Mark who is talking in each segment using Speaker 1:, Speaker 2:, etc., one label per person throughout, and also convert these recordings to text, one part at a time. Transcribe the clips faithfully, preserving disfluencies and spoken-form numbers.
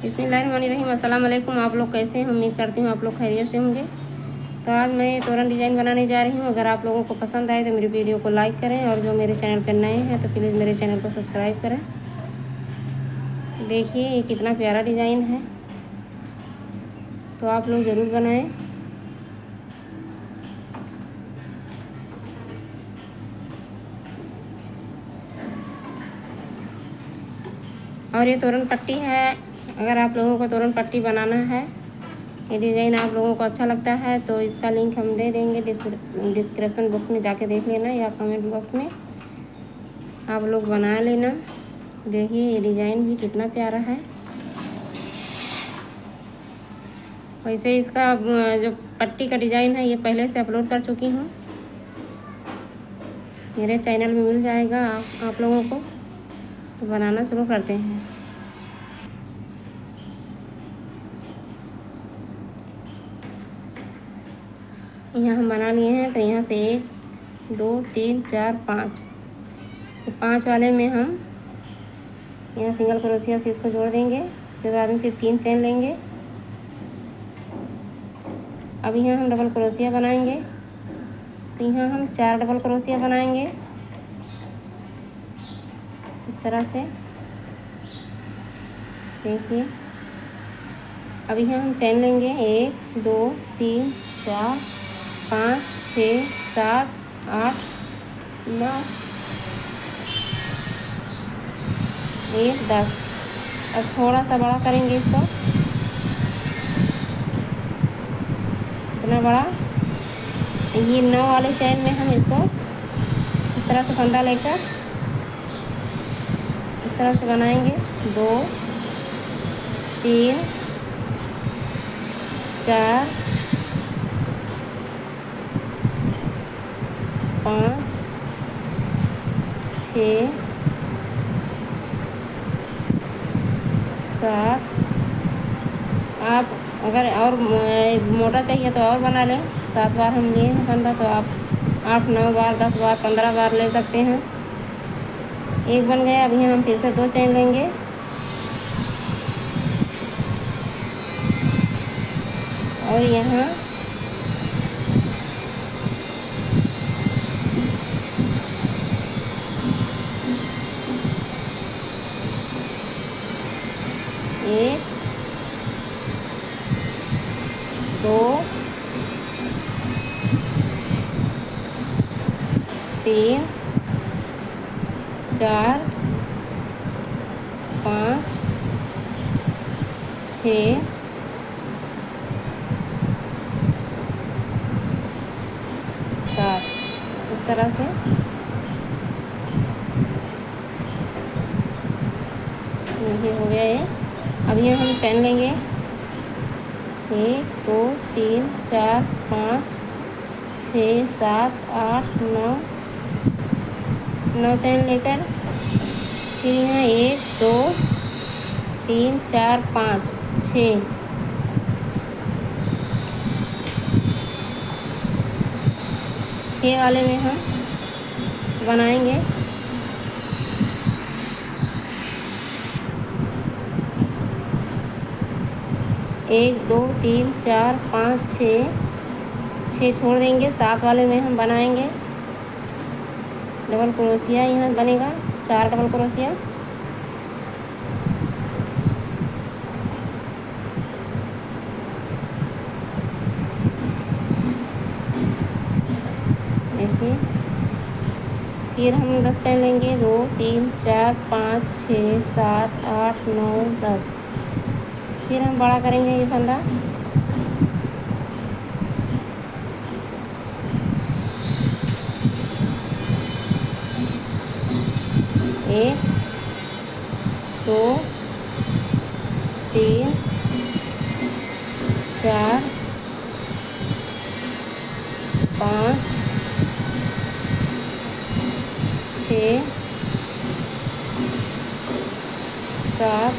Speaker 1: बिस्मिल्लाहिर्रहमानिर्रहीम। अस्सलाम वालेकुम। आप लोग कैसे हैं? उम्मीद करती हूँ आप लोग खैरियत से होंगे। तो आज मैं तोरण डिज़ाइन बनाने जा रही हूँ। अगर आप लोगों को पसंद आए तो मेरी वीडियो को लाइक करें, और जो मेरे चैनल पर नए हैं तो प्लीज़ मेरे चैनल को सब्सक्राइब करें। देखिए ये कितना प्यारा डिज़ाइन है, तो आप लोग ज़रूर बनाएं। और ये तोरण पट्टी है। अगर आप लोगों को तोरण पट्टी बनाना है, ये डिज़ाइन आप लोगों को अच्छा लगता है तो इसका लिंक हम दे देंगे डिस्क्रिप्शन बॉक्स में, जाके देख लेना या कमेंट बॉक्स में आप लोग बना लेना। देखिए ये डिज़ाइन भी कितना प्यारा है। वैसे इसका जो पट्टी का डिज़ाइन है ये पहले से अपलोड कर चुकी हूँ, मेरे चैनल में मिल जाएगा आप, आप लोगों को। तो बनाना शुरू करते हैं। यहाँ हम बना लिए हैं, तो यहाँ से एक दो तीन चार पाँच, तो पाँच वाले में हम यहाँ सिंगल क्रोशिया से इसको जोड़ देंगे। उसके बाद में फिर तीन चेन लेंगे। अब यहाँ हम डबल क्रोशिया बनाएंगे, तो यहाँ हम चार डबल क्रोशिया बनाएंगे इस तरह से। देखिए अब यहाँ हम चेन लेंगे, एक दो तीन चार पाँच छः सात आठ नौ एक दस। अब थोड़ा सा बड़ा करेंगे इसको, इतना बड़ा। ये नौ वाले चेन में हम इसको इस तरह से फंदा लेकर इस तरह से बनाएंगे। दो तीन चार पाँच छः सात। आप अगर और मोटा चाहिए तो और बना लें। सात बार हम लिए हैं फंदा, तो आप आठ नौ बार दस बार पंद्रह बार ले सकते हैं। एक बन गया। अभी हम फिर से दो चेन लेंगे, और यहाँ एक दो तीन चार पाँच छः सात, इस तरह से। ये हो गया ये। अब ये हम चेन लेंगे, एक दो तीन चार पाँच छः सात आठ नौ, नौ चेन लेकर फिर यहाँ एक दो तीन चार पाँच छः, छः वाले में हम बनाएंगे। एक दो तीन चार पाँच छः, छः छोड़ देंगे। सात वाले में हम बनाएंगे डबल क्रोशिया। यहाँ बनेगा चार डबल क्रोशिया। देखिए फिर हम दस चेन लेंगे, दो तीन चार पाँच छः सात आठ नौ दस। फिर हम बड़ा करेंगे ये फंदा, एक दो तीन चार पाँच छः सात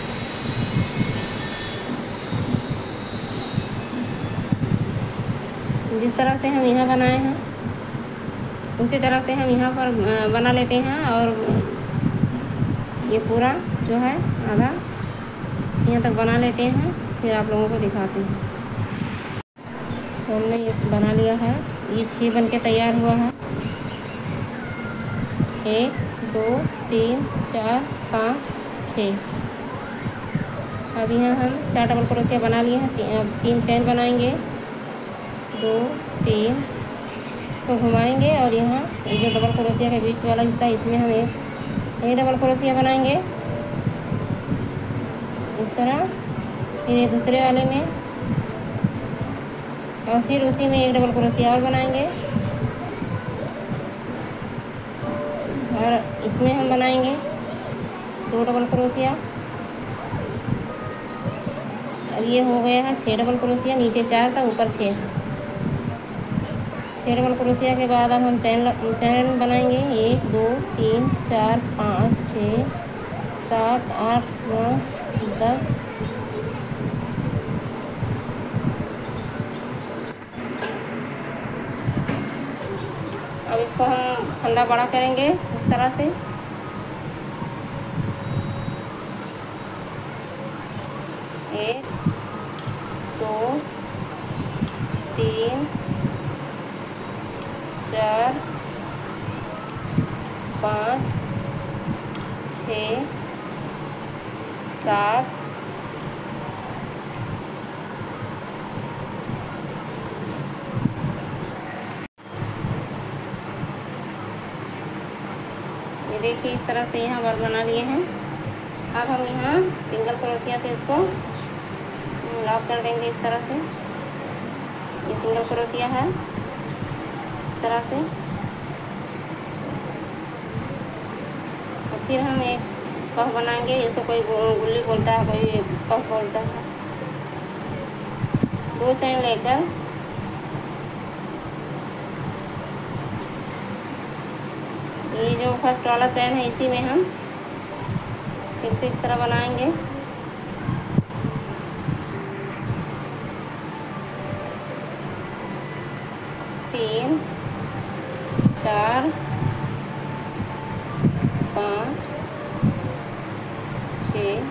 Speaker 1: जिस तरह से हम यहाँ बनाए हैं उसी तरह से हम यहाँ पर बना लेते हैं। और ये पूरा जो है आधा यहाँ तक बना लेते हैं, फिर आप लोगों को दिखाते हैं। तो हमने ये बना लिया है, ये छः बन के तैयार हुआ है। एक दो तीन चार पाँच छः। अब यहाँ हम चार डबल क्रोशिया बना लिए हैं। ती, तीन चैन बनाएंगे, दो तीन, इसको घुमाएंगे और यहाँ ये जो डबल क्रोशिया के बीच वाला हिस्सा है इसमें हम एक एक डबल क्रोशिया बनाएंगे इस तरह। फिर ये दूसरे वाले में और फिर उसी में एक डबल क्रोशिया और बनाएंगे और इसमें हम बनाएंगे दो डबल क्रोशिया। अब ये हो गया है छः डबल क्रोशिया, नीचे चार था ऊपर छः। छः डबल क्रोशिया के बाद अब हम चैन चैन बनाएंगे, एक दो तीन चार पाँच छः सात आठ नौ दस। अब इसको हम फंदा बड़ा करेंगे इस तरह से। एक दो तीन चार पाँच छः सात ये देखिए इस तरह से यहाँ बाल बना लिए हैं। अब हम यहाँ सिंगल क्रोशिया से इसको लॉक कर देंगे इस तरह से। ये सिंगल क्रोशिया है इस तरह से। और फिर हम एक पफ बनाएंगे, इसको कोई गुल्ली बोलता है, कोई पफ बोलता है। दो चैन लेकर ये जो फर्स्ट वाला चैन है इसी में हम फिर से इस तरह बनाएंगे। तीन चार पाँच छः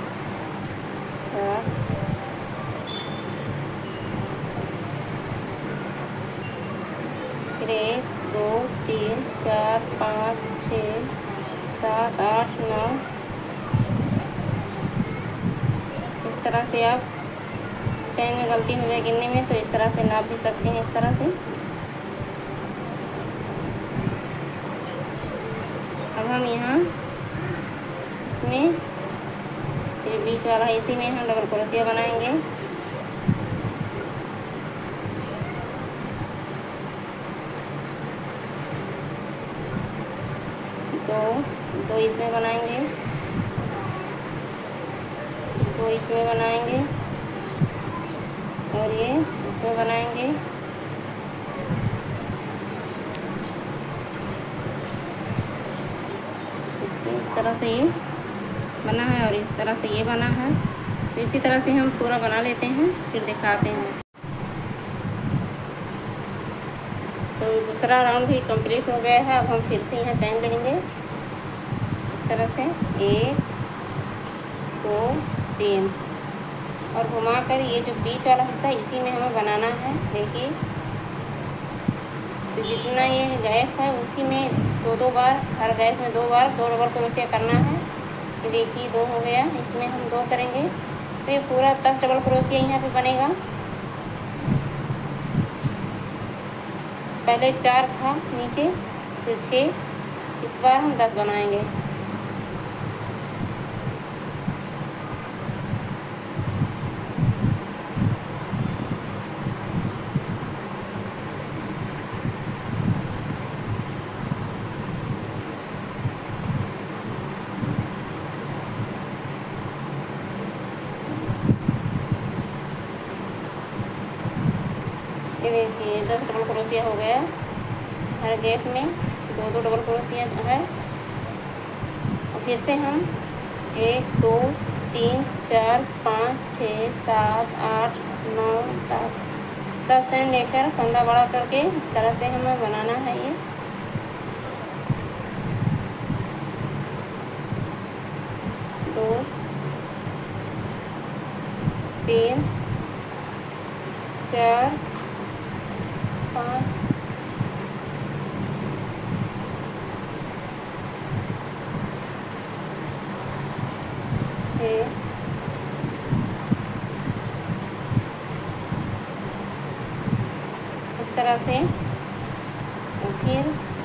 Speaker 1: सात फिर एक दो तीन चार पाँच छः सात आठ नौ। इस तरह से आप चैन में गलती हो जाए गिनने में तो इस तरह से नाप भी सकते हैं इस तरह से। अब हम यहाँ इसमें ये बीच वाला इसी में हम डबल क्रोशिया बनाएंगे। दो दो इसमें बनाएंगे, दो इसमें बनाएंगे और ये इसमें बनाएंगे। इस तरह से ये बना है और इस तरह से ये बना है। तो इसी तरह से हम पूरा बना लेते हैं फिर दिखाते हैं। तो दूसरा राउंड भी कंप्लीट हो गया है। अब हम फिर से यहाँ चैन लेंगे इस तरह से, एक दो तीन और घुमाकर ये जो बीच वाला हिस्सा है इसी में हमें बनाना है। देखिए तो जितना ये गैप है उसी में दो दो बार, हर गैप में दो बार दो डबल क्रोशिया करना है। ये देखिए दो हो गया, इसमें हम दो करेंगे तो ये पूरा दस डबल क्रोशिया यहाँ पे बनेगा। पहले चार था नीचे, फिर छः, इस बार हम दस बनाएंगे। ये देखिए दस डबल क्रोशिया हो गया, हर गैप में दो दो डबल क्रोशिया है। और फिर से हम एक दो तीन चार पाँच छः सात आठ नौ दस दस चैन लेकर फंदा बड़ा करके इस तरह से हमें बनाना है। ये दो तीन, चार, पाँच, छः, इस तरह से। फिर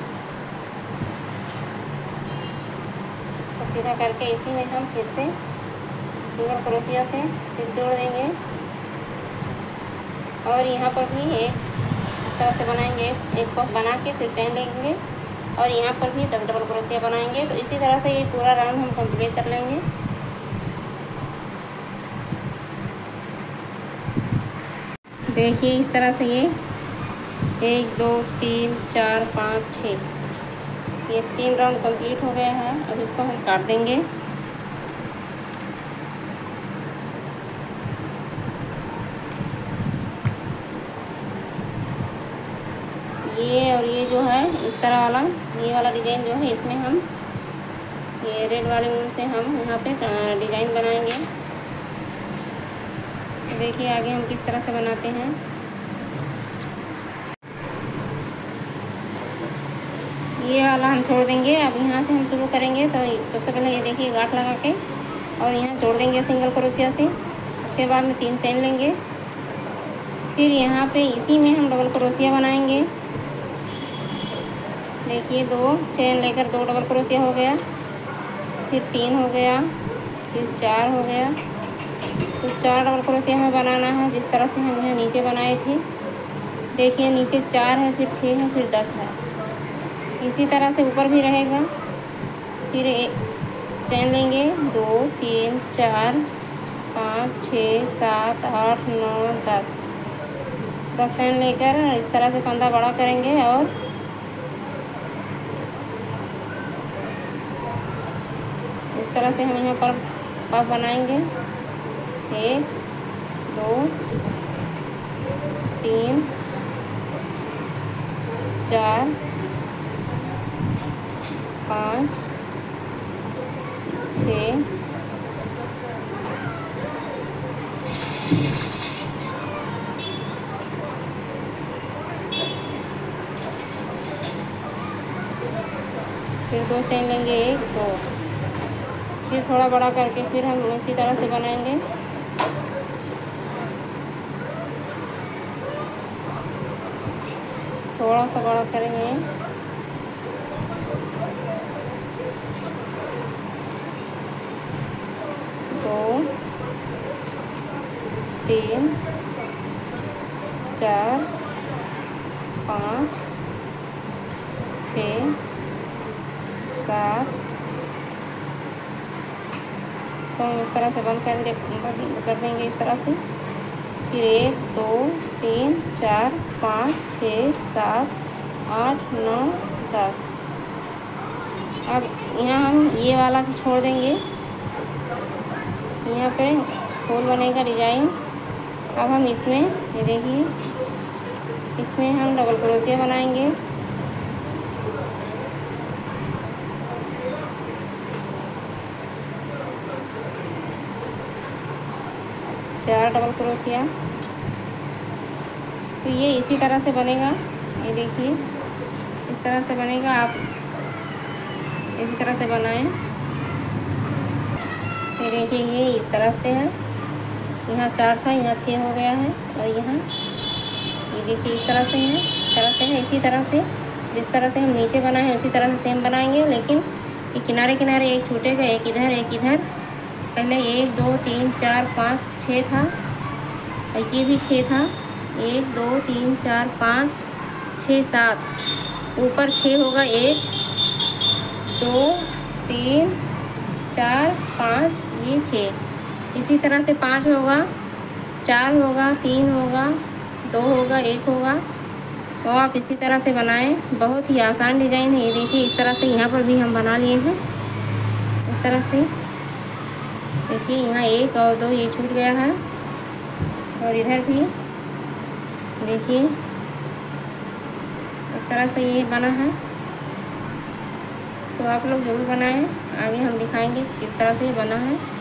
Speaker 1: इसको सीधा करके इसी में हम फिर से सिंगल क्रोशिया से फिर जोड़ देंगे और यहाँ पर भी एक इस तरह से बनाएंगे। एक पफ बना के फिर चैन लेंगे और यहाँ पर भी दस डबल क्रोशिया बनाएंगे। तो इसी तरह से ये पूरा राउंड हम कंप्लीट कर लेंगे। देखिए इस तरह से ये एक, दो, तीन, चार, पाँच, छः, ये तीन राउंड कंप्लीट हो गया है। अब इसको हम काट देंगे। ये और ये जो है इस तरह वाला, ये वाला डिज़ाइन जो है इसमें हम ये रेड वाले ऊन से हम यहाँ पे डिज़ाइन बनाएंगे। तो देखिए आगे हम किस तरह से बनाते हैं। ये वाला हम छोड़ देंगे। अब यहाँ से हम शुरू करेंगे। तो सबसे पहले ये देखिए गांठ लगा के और यहाँ जोड़ देंगे सिंगल क्रोशिया से। उसके बाद में तीन चेन लेंगे। फिर यहाँ पे इसी में हम डबल क्रोशिया बनाएंगे। देखिए दो चेन लेकर दो डबल क्रोशिया हो गया, फिर तीन हो गया, फिर चार हो गया। तो चार डबल क्रोशिया हमें बनाना है जिस तरह से हम यहाँ नीचे बनाए थे। देखिए नीचे चार है, फिर छः है, फिर दस है। इसी तरह से ऊपर भी रहेगा। फिर एक चेन लेंगे, दो, तीन, चार, पाँच, छः, सात, आठ, नौ, दस। दस चेन लेकर इस तरह से फंदा बड़ा करेंगे और इस तरह से हम यहाँ पर पफ बनाएंगे। एक, दो, तीन, चार, पाँच, छः, फिर दो चेन लेंगे, एक, दो, फिर थोड़ा बड़ा करके फिर हम इसी तरह से बनाएंगे। थोड़ा सा बड़ा करेंगे, दो, तीन, चार, पाँच, छः, सात। इसको हम इस तरह से बंद कर दे कर देंगे इस तरह से। फिर एक, दो, तीन, चार, पाँच, छः, सात, आठ, नौ, दस। अब यहाँ हम ये वाला भी छोड़ देंगे। यहाँ पे फूल बनेगा डिजाइन। अब हम इसमें ये देखिए इसमें हम डबल क्रोशिया बनाएंगे। चार डबल क्रोशिया। तो ये इसी तरह से बनेगा। ये देखिए इस तरह से बनेगा। आप इसी तरह से बनाएं। ये देखिए ये इस तरह से है। यहाँ चार था, यहाँ छः हो गया है। और यहाँ ये देखिए इस तरह से है, इस तरह से है। इसी तरह से जिस तरह से हम नीचे बनाए हैं उसी तरह से सेम बनाएंगे। लेकिन ये किनारे किनारे एक छूटेगा, एक इधर एक इधर। पहले एक, दो, तीन, चार, पाँच, छः था और ये भी छः था। एक, दो, तीन, चार, पाँच, छः, सात। ऊपर छः होगा, एक, दो, तीन, चार, पाँच, ये छः। इसी तरह से पाँच होगा, चार होगा, तीन होगा, दो होगा, एक होगा। तो आप इसी तरह से बनाएं। बहुत ही आसान डिज़ाइन है। ये देखिए इस तरह से यहाँ पर भी हम बना लिए हैं। इस तरह से देखिए यहाँ एक और दो ये छूट गया है और इधर भी देखिए इस तरह से ये बना है। तो आप लोग ज़रूर बनाएं। आगे हम दिखाएंगे किस तरह से ये बना है।